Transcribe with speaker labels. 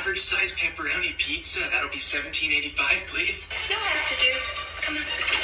Speaker 1: average size pepperoni pizza. That'll be $17.85, please.
Speaker 2: You'll have to do. Come on.